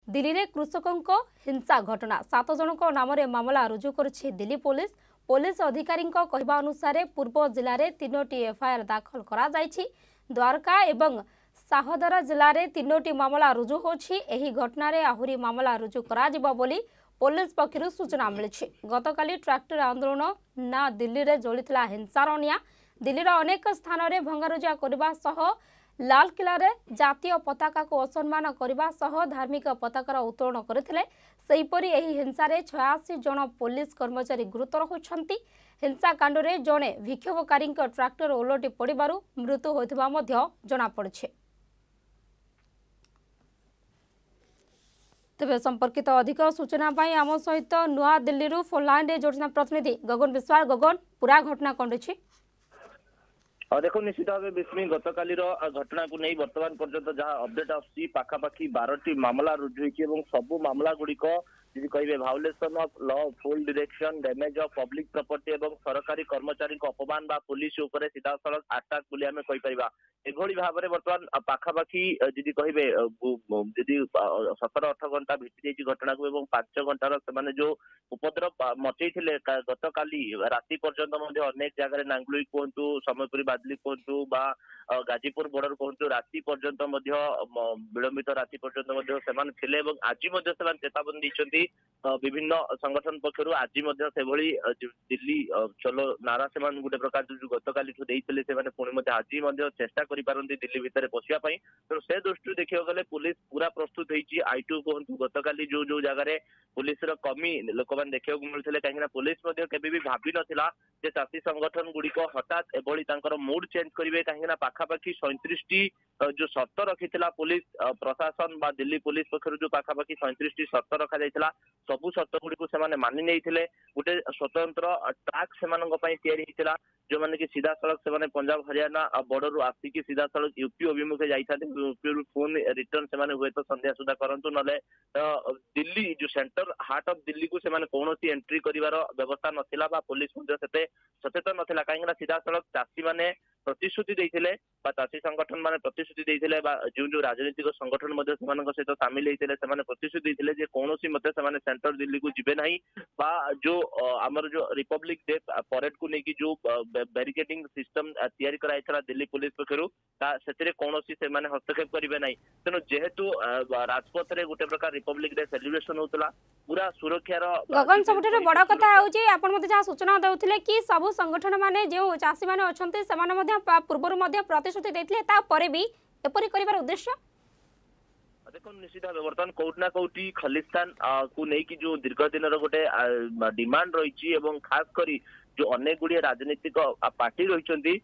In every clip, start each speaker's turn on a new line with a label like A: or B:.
A: दिल्ली रे कृषकों को हिंसा घटना 7 जन नाम मामला रुजु करुछि दिल्ली पुलिस। पुलिस अधिकारी कहवा अनुसार पूर्व जिले में 3टी एफआईआर दाखल करा जायछि। द्वारका एवं साहदरा जिले में 3टी मामला रुजु होछि। एही घटना रे आहुरी मामला रुजु करा जिवो बोली पुलिस पक्षरु सूचना मिली। गतकाली ट्रैक्टर आंदोलन ना दिल्ली रे जलितला हिंसार निया। दिल्ली रो अनेक स्थान रे भंगारुजा करबा सह लाल किला रे जातीय पताका को असम्मान करबा सह धार्मिक पताकार उत्तोलन करथिले। सेहीपरि एही हिंसा रे 86 जन पुलिस कर्मचारी गुरुतर होछंती। हिंसा कांड रे जने विक्षोभकारी ट्रैक्टर ओलटी पड़िबारु मृत्यु होइथिबा मध्य जणा पड़िछे। तेबे संपर्कित अधिक सूचना पाई आम सहित नुआ दिल्ली रु फोन लाइन रे जोड़ना प्रतिनिधि गगन विश्वास। गगन, पूरा घटना कौन अछि?
B: देखो निश्चित भाव विस्मी गतकाली घटना को नहीं वर्तमान पर्यंत जहाँ अपडेट आसी पाखापाखि 12टी मामला रुजु होती सबू मामला गुड़िक जी कहे violation of law, full direction, damage of public property एवं सरकारी कर्मचारी अपमान बा पुलिस उपर सीधा सड़क अटैक बोली आम कहीपर। एभली भाव में बर्तमान पाखापाखि जी कहे जी 17-18 घंटा भिटी घटना को 5 घंटार से जो उपद्रव मचई गतकाली राति पर्यंत अनेक जगह नांगुली कहतु, समयपुरी बादली कहतु बा गाजीपुर बॉर्डर कहतु राति पर्यंत विलंबित राति पर्यंत आज चेतावनी दी विभिन्न संगठन पक्षर आज दिल्ली चलो नारा से गोटे प्रकार जो गतकाली पुणी आज चेष्टा करें दिल्ली भितर पशियापाई। तेणु से दृष्टि देखा गले पुलिस पूरा प्रस्तुत होती। आई2 कहतु गतकाली जो जो जगह पुलिस कमी लोक मैंने देखा मिलते कहीं पुलिस केबे भी भावी नथिला जे चाषी संगठन गुड़िक हठात एभली मूड चेंज करेंगे। कहीं पाखापाखि 37टी जो शर्त रखी पुलिस प्रशासन बा दिल्ली पुलिस पक्षर जो पाखापाखि 37टी शर्त रखा जाइथिला सबू शर्त गुड़ी से मानि नहीं गोटे स्वतंत्र ट्रैक से जो मैंने कि सीधा सड़क से पंजाब हरियाणा बॉर्डर आसिकी सीधा सड़क यूपी अभिमुखे जाते यूपी फोन रिटर्न से हुए तो संध्या सुधा करंतु नले दिल्ली जो सेंटर हार्ट ऑफ दिल्ली को से कौन एंट्री करिवार व्यवस्था नथिला बा पुलिस सचेतन नथिला। कहीं सीधा सड़क चाषी मैंने प्रतिश्रुति देइथिले बा चाषी संगठन माने प्रतिश्रुति देइथिले बा जो राजनीतिक संगठन सहित सामिल होते प्रतिश्रुति देइथिले जे कौनसी मते से सेंटर दिल्ली को जिबे नहीं बा जो आमर जो रिपब्लिक डे परेड को लेकिन जो बैरिकेडिंग सिस्टम तैयारी कराइथला दिल्ली पुलिस पक्षरु से कौनसी से हस्तक्षेप करेंगे नहीं। तेणु जेहेतु राजपथ रे गोटे प्रकार रिपब्लिक डे सेलिब्रेशन होतला पूरा सुरक्षार
A: गगन सबुठारे बड़ कथा होची आपण मते जहा सूचना देउथिले कि सब संगठन माने जो चासी माने अछंती से माने मध्य पूर्वर मध्य प्रतिश्रुति देथिले ता परे भी एपरि करिवार उद्देश्य
B: देखो निश्चित भाव बर्तमान कौटना कौटी खलिस्तान को लेकिन जो दीर्घ दिन गोटे डिमांड रही खास करी जो अनेक गुड़िए राजनीतिक पार्टी रही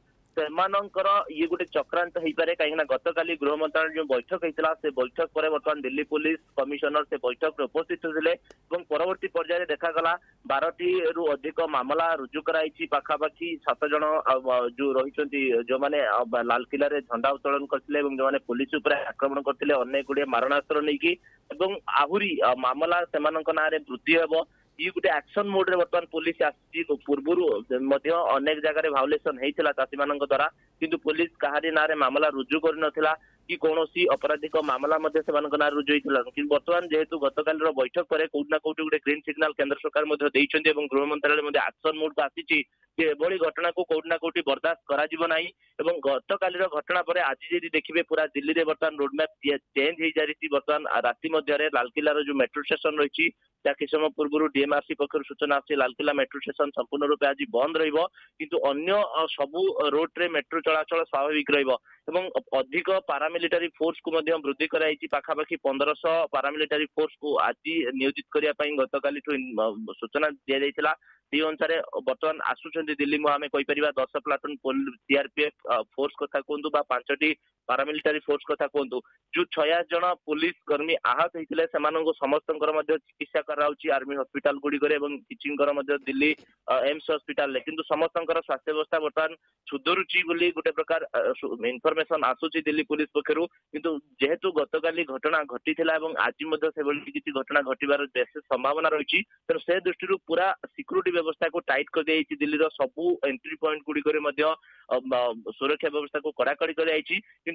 B: ये गोटे चक्रांत हो पारे। कहीं गतकाली गृह मंत्रालय जो बैठक होता से बैठक पर बर्तमान दिल्ली पुलिस कमिशनर से बैठक में उपस्थित होते परवर्ती पर्याय देखागला 12टी रु अधिक मामला रुजु कराई पाखापाखि 7 जन जो रही जो मैंने लाल किला रे झंडा उत्तोलन करते जो मैंने पुलिस उपर आक्रमण करते अनेक गुड़िए मारणास्त्र नहीं आहुरी मामला से ना वृद्धि हे। ये गोटे एक्शन मोड रे बर्तमान पुलिस आसी पूर्व अनेक जगह भायोलेसन होता चाषी मान द्वारा किंतु पुलिस कहारी ना मामला रुजु कर नथिला कि कौन अपराधिक मामला ना रुजु होता। कि बर्तमान जेहेतु गतकाल बैठक पर कौटना कौटी गोटे ग्रीन सिग्नाल केंद्र सरकार गृह मंत्रालय एक्शन मोड को आसी एभली घटना को कौटना कौटी बर्दाश्त करा गतकाल घटना पर आज जब देखिए पूरा दिल्ली में बर्तमान रोडमैप चेंज हो जाती। बर्तमान राति मध्य लालकिलार जो मेट्रो स्टेशन रही कि समय पूर्व डीएमआरसी पक्ष सूचना आसी लालकिला मेट्रो स्टेशन संपूर्ण रूप आज बंद रहिबो किंतु अन्य सबू रोड रे मेट्रो चलाचल स्वाभाविक रहिबो एवं अधिक पारामिलिटारी फोर्स को वृद्धि कराई पाखापाखि 1500 पारामिलिटारी फोर्स को आज नियोजित करने गतकाली सूचना दि जाइथिला। सी अनुसार बर्तमान आसुचंदी दिल्ली में आम कहीपर 10 प्लाटून सीआरपीएफ फोर्स कथा कहतु 5टी पारामिलिटारी फोर्स कथा कहतु जो 66 जन पुलिस कर्मी आहत होते समस्त चिकित्सा कराउची आर्मी हॉस्पिटल गुड़िकर किसी दिल्ली एम्स हॉस्पिटल किंतु समस्त स्वास्थ्य व्यवस्था बर्तमान सुधरुची बोली गोटे प्रकार इनफॉरमेशन आसूची दिल्ली पुलिस पक्षरु किंतु जेहेतु गतकाली घटना घटी आज किसी घटना घटवार विशेष संभावना रही तेणु से दृष्टि पूरा सिक्यूरिटी व्यवस्था को टाइट कर दी दिल्ली सबू एंट्री पॉइंट गुड़िक सुरक्षा व्यवस्था को कड़ाकड़ी कर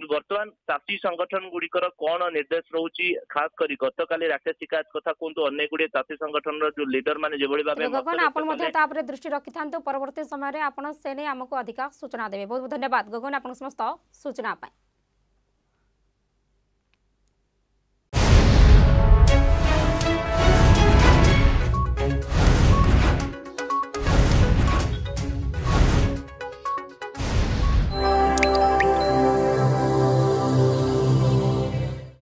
B: କିନ୍ତୁ ବର୍ତ୍ତମାନ ଚାଷୀ ସଂଗଠନ गुड़िकर कौन निर्देश रोची खास करी गतकाली राकेश शिकायत कथा कहतु अनेक गुड़े चाषी संगठन जो लीडर माने जेभली भाबे
A: गगन आपण मध्ये तापरे दृष्टि रखिथांतु परवर्ती समय रे आपण सेने हमको अधिक सूचना देबे। बहुत बहुत धन्यवाद गगन आपण समस्त सूचना पाए।